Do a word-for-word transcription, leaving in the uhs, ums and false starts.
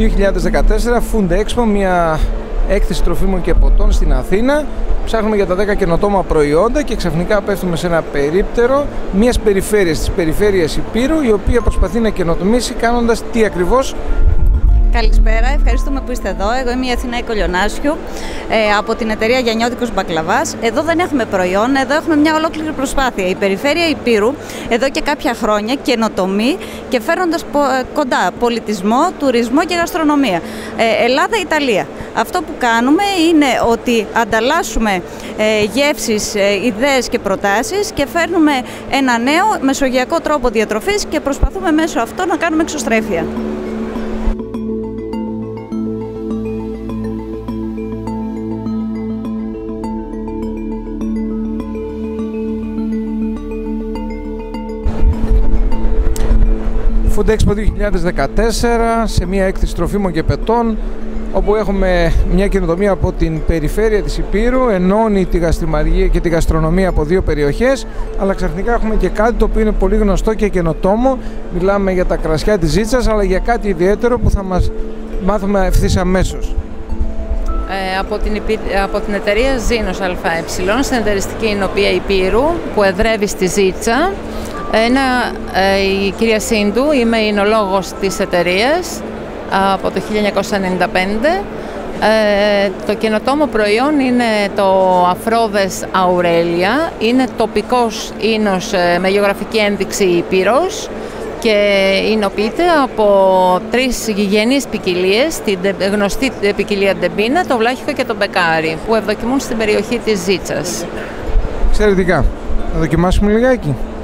δύο χιλιάδες δεκατέσσερα Food Expo, μια έκθεση τροφίμων και ποτών στην Αθήνα. Ψάχνουμε για τα δέκα καινοτόμα προϊόντα και ξαφνικά πέφτουμε σε ένα περίπτερο μιας περιφέρειας, της περιφέρειας Υπήρου, η οποία προσπαθεί να καινοτομήσει κάνοντας τι ακριβώς? Καλησπέρα, ευχαριστούμε που είστε εδώ. Εγώ είμαι η Αθηνά Κολιονάσιου ε, από την εταιρεία Γιαννιώτικος Μπακλαβάς. Εδώ δεν έχουμε προϊόν, εδώ έχουμε μια ολόκληρη προσπάθεια. Η περιφέρεια Υπήρου εδώ και κάποια χρόνια καινοτομεί και φέρνοντας πο, κοντά πολιτισμό, τουρισμό και γαστρονομία. Ε, Ελλάδα-Ιταλία. Αυτό που κάνουμε είναι ότι ανταλλάσσουμε ε, γεύσεις, ε, ιδέες και προτάσεις και φέρνουμε ένα νέο μεσογειακό τρόπο διατροφής και προσπαθούμε μέσω αυτό να κάνουμε εξωστρέφεια. Food Expo δύο χιλιάδες δεκατέσσερα, σε μια έκθεση τροφίμων και πετών, όπου έχουμε μια καινοτομία από την περιφέρεια της Υπήρου, ενώνει τη γαστριμαργία και τη γαστρονομία από δύο περιοχές, αλλά ξαφνικά έχουμε και κάτι το οποίο είναι πολύ γνωστό και καινοτόμο. Μιλάμε για τα κρασιά της Ζήτσας, αλλά για κάτι ιδιαίτερο που θα μας μάθουμε ευθύς αμέσως. Ε, από, την, από την εταιρεία Ζήνος ΑΕ, συνεταιριστική εινοποιία Υπήρου, που εδρεύει στη Ζήτσα. Ένα, ε, η κυρία Σύντου, είμαι εινολόγος της εταιρείας από το χίλια εννιακόσια ενενήντα πέντε. Ε, το καινοτόμο προϊόν είναι το Αφρόδες Αουρέλια. Είναι τοπικός ίνος ε, με γεωγραφική ένδειξη Υπήρος και εινοποιείται από τρεις γηγενείς ποικιλίες, την γνωστή ποικιλία Ντεμπίνα, το Βλάχικο και το Μπεκάρι, που ευδοκιμούν στην περιοχή της Ζήτσας. Εξαιρετικά. Θα δοκιμάσουμε λιγάκι.